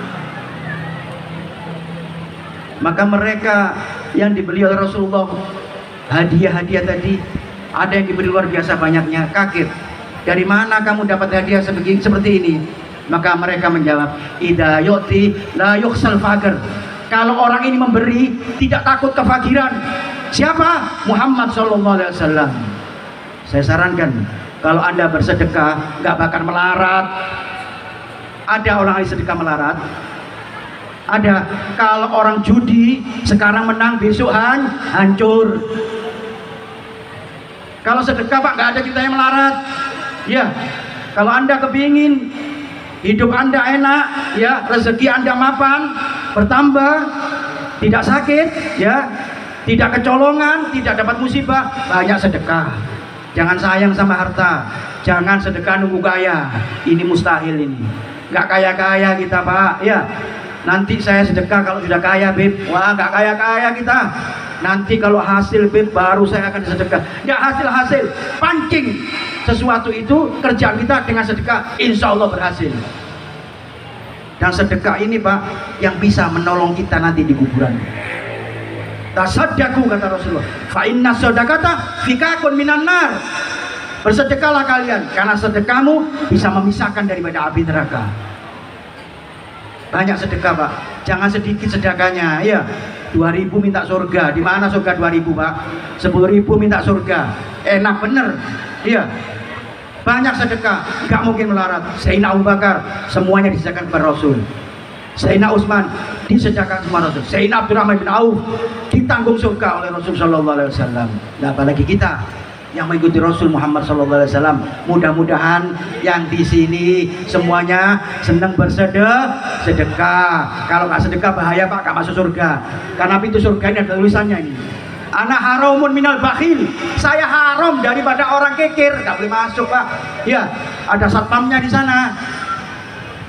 Maka mereka yang dibeli oleh Rasulullah hadiah-hadiah tadi, ada yang diberi luar biasa banyaknya, kaget. Dari mana kamu dapat hadiah seperti ini? Maka mereka menjawab, idza yu'ti la yukhsal faqir. Kalau orang ini memberi, tidak takut kefakiran. Siapa? Muhammad Sallallahu Alaihi Wasallam. Saya sarankan, kalau Anda bersedekah nggak bakal melarat. Ada orang yang sedekah melarat? Ada. Kalau orang judi sekarang menang, besok hancur. Kalau sedekah, Pak, nggak ada ceritanya melarat. Ya, kalau Anda kepingin hidup Anda enak, ya, rezeki Anda mapan, bertambah, tidak sakit, ya, tidak kecolongan, tidak dapat musibah, banyak sedekah. Jangan sayang sama harta, jangan sedekah nunggu kaya. Ini mustahil ini. Nggak kaya-kaya kita, Pak, ya. Nanti saya sedekah kalau sudah kaya, Beb. Wah, nggak kaya-kaya kita. Nanti kalau hasil, Beb, baru saya akan sedekah. Nggak hasil-hasil, pancing sesuatu itu, kerjaan kita dengan sedekah, insya Allah berhasil. Dan sedekah ini, Pak, yang bisa menolong kita nanti di kuburan. Tasaddaku, kata Rasulullah, fa inna shadaqata fikakun minan nar. Bersedekahlah kalian, karena sedekahmu bisa memisahkan daripada api neraka. Banyak sedekah, Pak, jangan sedikit sedekahnya, ya. 2.000 minta surga. Di mana surga 2.000, Pak? 10.000 minta surga. Enak bener, iya. Banyak sedekah, nggak mungkin melarat. Sayyidina Abu Bakar semuanya disediakan kepada Rasul. Sayyidina Utsman disediakan kepada Rasul. Sayyidina Abdurrahman bin Auf ditanggung surga oleh Rasul Sallallahu Alaihi Wasallam. Nah, apalagi kita yang mengikuti Rasul Muhammad Sallallahu Alaihi Wasallam. Mudah-mudahan yang di sini semuanya senang sedekah. Kalau nggak sedekah bahaya, Pak, nggak masuk surga. Karena pintu surga ini ada tulisannya ini. Ana haramun minal bakhil. Saya haram daripada orang kikir, nggak boleh masuk, Pak. Ya, ada satpamnya di sana.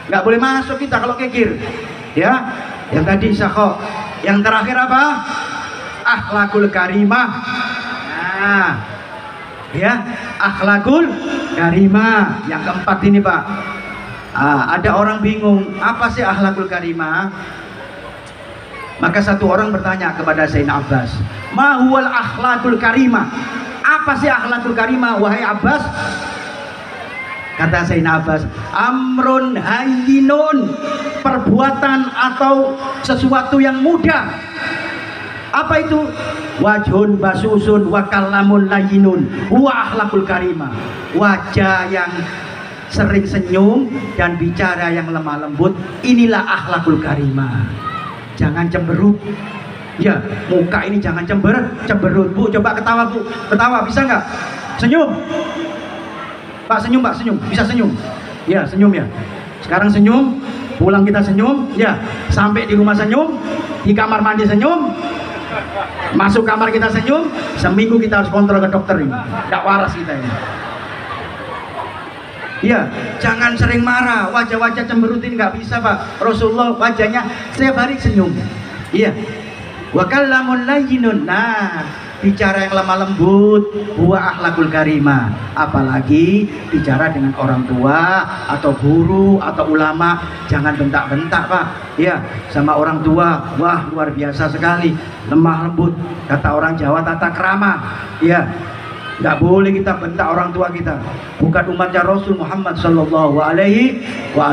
nggak boleh masuk kita kalau kikir. Ya, yang tadi sakho. Yang terakhir apa? Akhlakul karimah. Nah, ya, akhlakul karimah. Yang keempat ini Pak. Ada orang bingung, apa sih akhlakul karimah? Maka satu orang bertanya kepada Sayyidina Abbas, ma huwal akhlakul karimah? Apa sih akhlakul karimah wahai Abbas? Kata Sayyidina Abbas, amrun hayyinun, perbuatan atau sesuatu yang mudah. Apa itu? Wajhun basusun wa kalamun layyinun wa akhlakul karimah. Wajah yang sering senyum dan bicara yang lemah lembut, inilah akhlakul karimah. Jangan cemberut. Ya, muka ini jangan cemberut. Bu, coba ketawa Bu. Ketawa bisa nggak? Senyum. Pak, senyum Pak, senyum. Bisa senyum? Ya, senyum ya. Sekarang senyum. Pulang kita senyum. Ya, sampai di rumah senyum. Di kamar mandi senyum. Masuk kamar kita senyum. Seminggu kita harus kontrol ke dokter ini. Nggak waras kita ini. Ya, jangan sering marah, wajah-wajah cemberutin nggak bisa Pak. Rasulullah wajahnya setiap hari senyum. Iya. Wa kallamun layyinun. Nah, bicara yang lemah lembut, huwa akhlakul karimah. Apalagi bicara dengan orang tua atau guru atau ulama, jangan bentak-bentak Pak. Iya, sama orang tua, wah luar biasa sekali, lemah lembut. Kata orang Jawa tata krama. Iya. Nggak boleh kita bentak orang tua kita. Bukan umatnya Rasul Muhammad Sallallahu Alaihi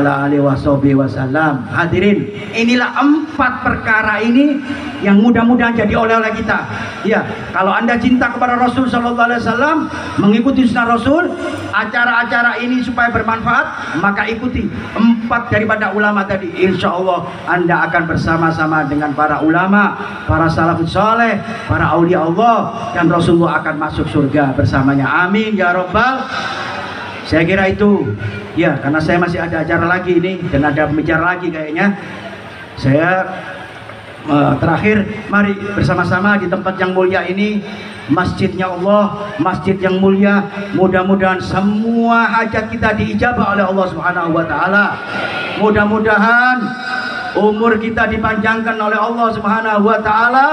Wasallam. Hadirin, inilah 4 perkara ini yang mudah-mudahan jadi oleh-oleh kita. Ya, kalau Anda cinta kepada Rasul Sallallahu Alaihi Wasallam, mengikuti sunnah Rasul, acara-acara ini supaya bermanfaat, maka ikuti 4 daripada ulama tadi. Insya Allah Anda akan bersama-sama dengan para ulama, para salafus saleh, para aulia Allah, dan Rasulullah akan masuk surga bersamanya. Amin ya robbal. Saya kira itu ya, karena saya masih ada acara lagi ini dan ada pembicara lagi kayaknya. Saya terakhir, mari bersama-sama di tempat yang mulia ini, masjidnya Allah, masjid yang mulia. Mudah-mudahan semua hajat kita diijabah oleh Allah Subhanahu wa taala. Mudah-mudahan umur kita dipanjangkan oleh Allah Subhanahu wa taala.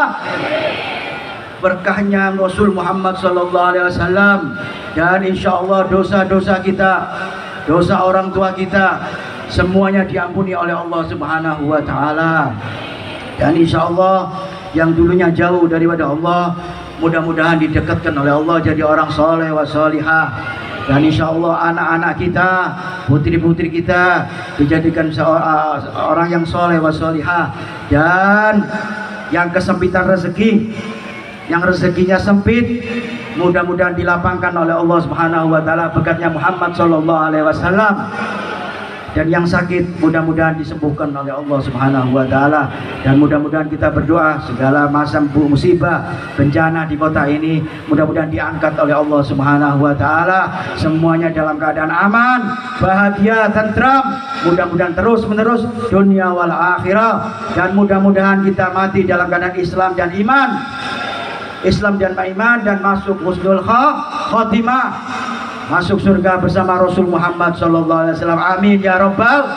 Berkahnya Rasul Muhammad Sallallahu Alaihi Wasallam, dan insya Allah dosa-dosa kita, dosa orang tua kita, semuanya diampuni oleh Allah Subhanahu Wa Taala. Dan insya Allah yang dulunya jauh daripada Allah, mudah-mudahan didekatkan oleh Allah jadi orang soleh wa solihah. Dan insya Allah anak-anak kita, putri-putri kita dijadikan orang yang soleh wa solihah. Dan yang kesempitan rezeki, yang rezekinya sempit, mudah-mudahan dilapangkan oleh Allah Subhanahu wa taala berkatnya Muhammad sallallahu alaihi wasallam. Dan yang sakit mudah-mudahan disembuhkan oleh Allah Subhanahu wa taala. Dan mudah-mudahan kita berdoa segala macam musibah, bencana di kota ini mudah-mudahan diangkat oleh Allah Subhanahu wa taala. Semuanya dalam keadaan aman, bahagia, tentram. Mudah-mudahan terus-menerus dunia wal akhirah, dan mudah-mudahan kita mati dalam keadaan Islam dan iman. Islam dan iman, dan masuk husnul khatimah, masuk surga bersama Rasul Muhammad sallallahu alaihi wasallam. Amin ya rabbal.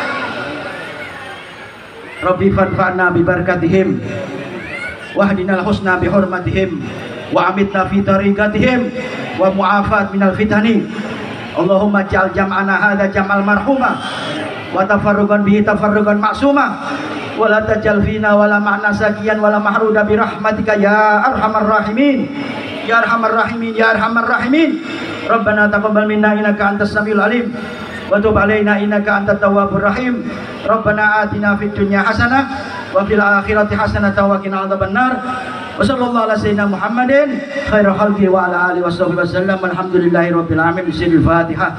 Rabbi fadfa'na bi barakatihim wahdinal husna bi hurmatihim wa amitna fi tariqatihim wa mu'afat minal fitani. Allahumma ja'al jam'ana hadza jam'al marhuma wa tafarruqan bihi tafarruqan ma'suma wala tajal fina wala ma'na sakiyan wala mahruda bi rahmatika ya arhamar rahimin ya arhamar rahimin ya arhamar rahimin. Rabbana taqabbal minna innaka antas samiul alim wa tub alaina innaka antat tawwabur rahim. Rabbana atina fid dunya hasanah wa fil akhirati hasanah wa qina adzabannar. Wa sallallahu ala sayyidina Muhammadin khairul khalqi wa ala alihi wasallam. Alhamdulillahi rabbil alamin. Bismillahil Fatihah.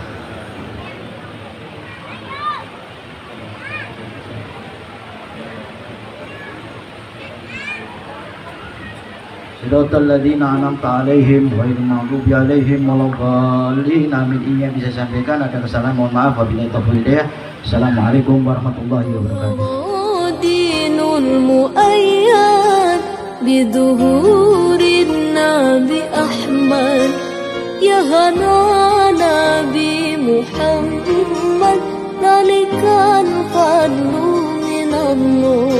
Siratal ladzina an'amta 'alaihim ghairil maghdubi 'alaihim waladdallin. Amin. Ini yang bisa sampaikan, ada kesalahan mohon maaf. Wabillahi taufiq hidayah. Assalamualaikum warahmatullahi wabarakatuh. Dinul muayyad biduhurin Nabi Ahmad ya hana Nabi Muhammad. ذلك الفضل من الله.